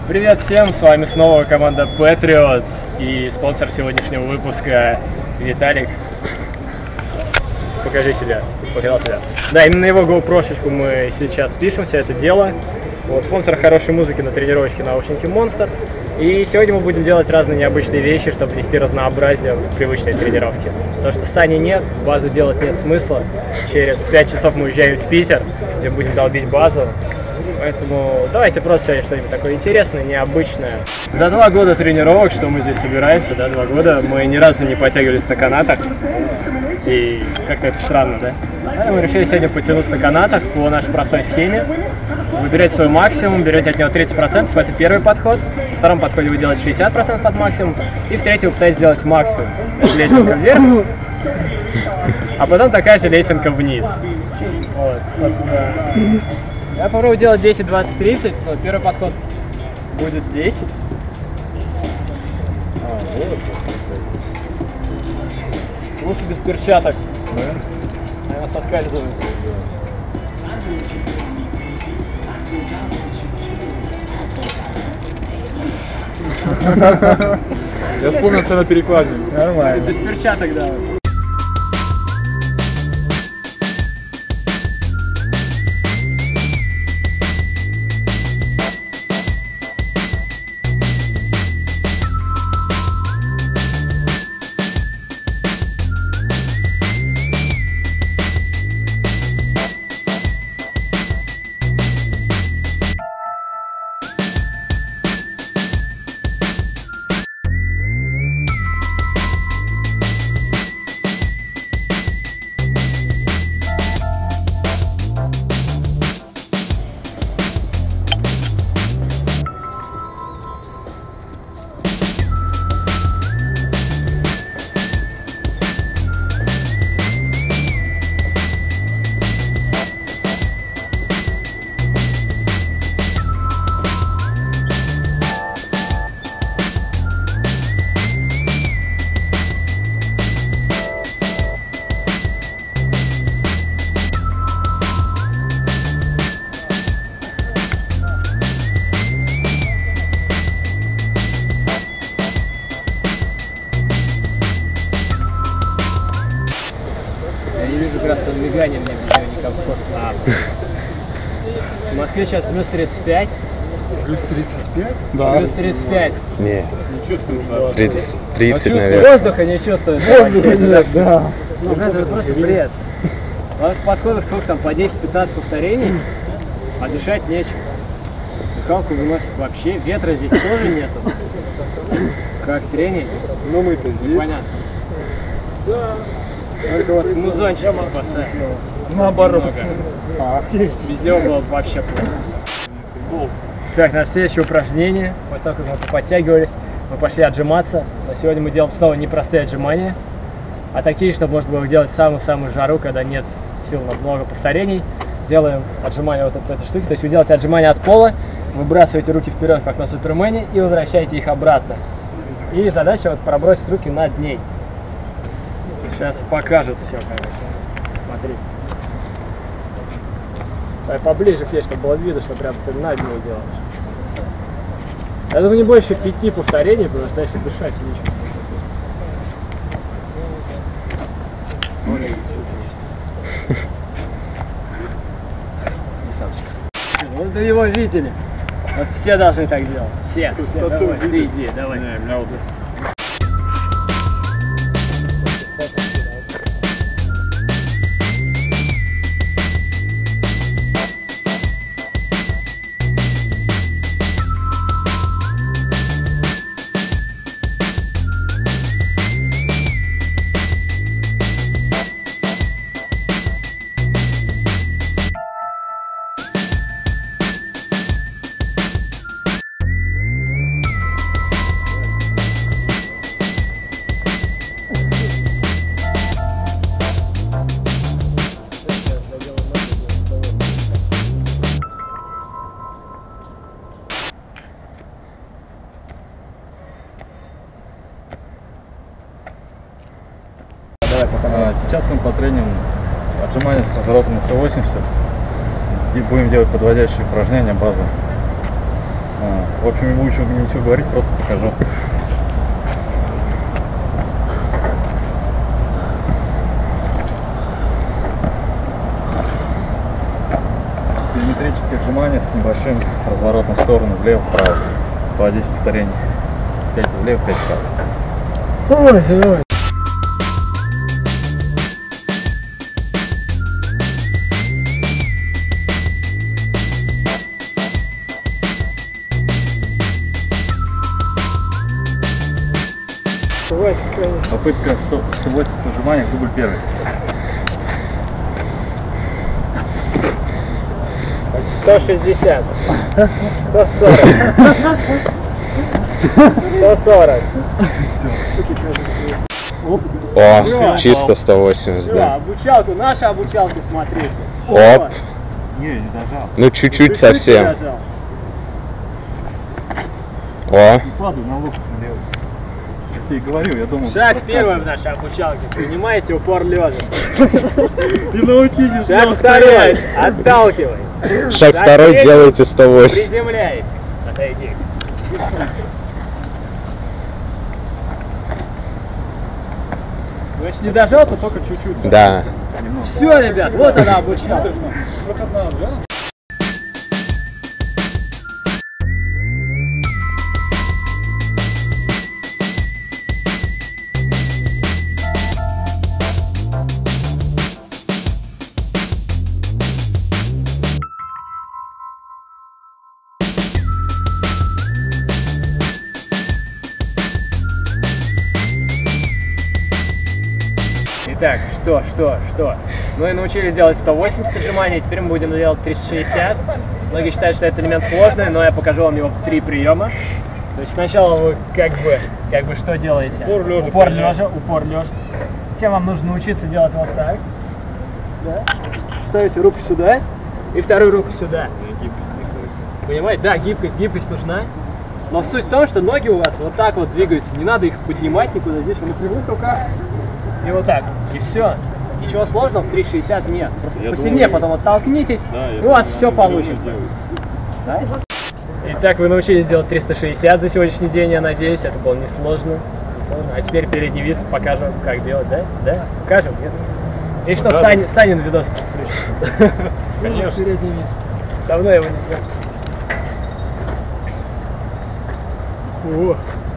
Привет всем, с вами снова команда Patriots и спонсор сегодняшнего выпуска Виталик. Покажи себя, показал себя. Да, именно на его GoPro-шечку мы сейчас пишем все это дело. Вот, спонсор хорошей музыки на тренировочке наушники Monster. И сегодня мы будем делать разные необычные вещи, чтобы внести разнообразие в привычные тренировки. Потому что сани нет, базу делать нет смысла. Через 5 часов мы уезжаем в Питер, где будем долбить базу. Поэтому давайте просто сегодня что-нибудь такое интересное, необычное. За 2 года тренировок, что мы здесь собираемся, да, 2 года, мы ни разу не подтягивались на канатах. И как-то это странно, да? Мы решили сегодня потянуться на канатах по нашей простой схеме. Вы берете свой максимум, берете от него 30%, это первый подход. В втором подходе вы делаете 60% от максимума. И в третьем вы пытаетесь сделать максимум. Это лесенка вверх, а потом такая же лесенка вниз. Вот, собственно. Я попробую делать 10, 20, 30, но первый подход будет 10. Вот. Лучше без перчаток. Да? Наверное, соскальзывает. Я вспомнил все на перекладине. Нормально. Без перчаток, да. Мигание мне некомфортно. В Москве сейчас плюс 35. Плюс 35? Да. Плюс 35. Не. Не чувствуется. 30, наверное. Воздуха не чувствует. Воздуха нет, да. Это просто бред. У нас подходов сколько там, по 10-15 повторений, а дышать нечем. Дыхалку выносит вообще, ветра здесь тоже нету. Как тренить? Ну мы-то здесь. Понятно. Да. Только вот музончик спасает. Наоборот. Везде было вообще плохо. Так, наше следующее упражнение. После того, как мы подтягивались, мы пошли отжиматься. Но сегодня мы делаем снова не простые отжимания, а такие, чтобы можно было делать самую-самую жару, когда нет сил на много повторений. Делаем отжимания вот от этой штуки. То есть вы делаете отжимания от пола, выбрасываете руки вперед, как на Супермене, и возвращаете их обратно. И задача вот пробросить руки над ней. Сейчас покажет все, короче. Смотрите. Давай поближе к тебе, чтобы было видно, что прям ты над ней делаешь. Я думаю, не больше 5 повторений, потому что дальше дышать нечего. Вот вы его видели. Вот все должны так делать. Все. Давай, ты иди, давай. Не, меня вот... Сейчас мы потреним отжимания с разворотом на 180. Будем делать подводящие упражнения, базу. В общем, не буду ничего говорить, просто покажу. Телеметрическое отжимание с небольшим разворотом в сторону, влево-вправо. По 10 повторений. 5 влево, 5 вправо. Ой, давай. Попытка 180 отжиманий, дубль первый. 160. 140. 140. О, чисто 180, да. Обучалку, наши обучалки смотрите. Оп. Не дожал. Ну, чуть-чуть совсем. О, Падаю на локоть левый. Как я и говорил, я думал. Шаг первый в нашей обучалке. Принимайте упор лежа. И научитесь. Шаг второй. Отталкивай. шаг второй делаете 180. Приземляете. Отойди. Ну, если не дожал, то только чуть-чуть. Да. Все, ребят, вот она обучалка. Итак, что? Мы научились делать 180 отжиманий, теперь мы будем делать 360. Многие считают, что это элемент сложный, но я покажу вам его в 3 приема. То есть сначала вы как бы что делаете? Упор лежа. Затем вам нужно научиться делать вот так. Да? Ставите руку сюда и вторую руку сюда. Понимаете? Да, гибкость нужна. Но суть в том, что ноги у вас вот так вот двигаются, не надо их поднимать никуда. Здесь вы на прямых руках. И вот так. И все. Ничего сложного в 360 нет. Просто посильнее потом оттолкнитесь, и у вас все получится. Да? Итак, вы научились делать 360 за сегодняшний день, я надеюсь. Это было несложно. А теперь передний вис покажем, как делать, да? Да? Покажем? Нет? И что Санин видос включит. Конечно. Передний вис. Давно его не делал.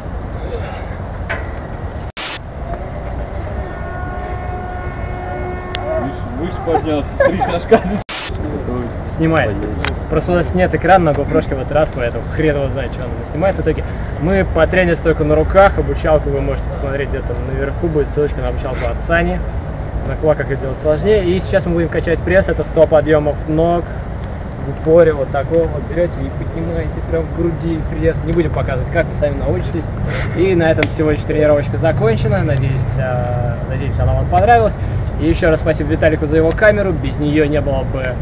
Выше поднялся, 3 шажка здесь. Снимает. Просто у нас нет экрана на GoPro в этот раз, поэтому хрен его знает, что он снимает. В итоге мы потренились только на руках, обучалку вы можете посмотреть где-то наверху, будет ссылочка на обучалку от Сани. На кулаках это делать сложнее. И сейчас мы будем качать пресс, это 100 подъемов ног в упоре, вот такого вот берете и поднимаете прям в груди пресс. Не будем показывать, как вы сами научитесь. И на этом сегодняшняя тренировочка закончена. Надеюсь, она вам понравилась. И еще раз спасибо Виталику за его камеру, без нее не было бы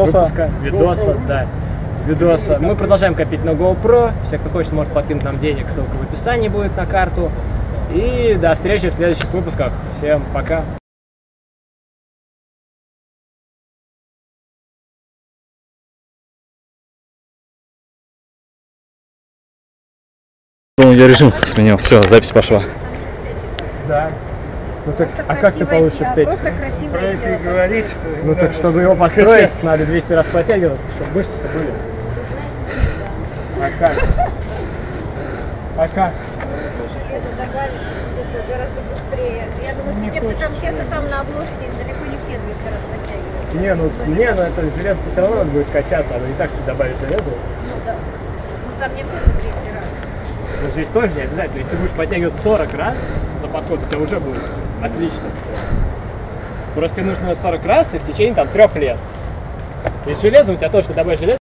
видоса. Мы продолжаем копить на GoPro, все, кто хочет, может подкинуть нам денег, ссылка в описании будет на карту. И до встречи в следующих выпусках. Всем пока! Я режим сменил, все, запись пошла. Да. Ну так, а как ты получишь эстетику? Просто красивое дело. Ну так, чтобы его построить, надо 200 раз подтягиваться, чтобы мышцы-то были. А как? Это гораздо быстрее. Я думаю, что те-то там на обложке далеко не все 200 раз подтягивают. Не, ну это железо все равно надо будет качаться, оно не так, что добавить железо. Ну да. Ну там не только 200 раз. Но здесь тоже не обязательно. Если ты будешь подтягивать 40 раз за подход, у тебя уже будет отлично все. Просто тебе нужно 40 раз и в течение там 3 лет. И с железом у тебя тоже, ты добавишь железо,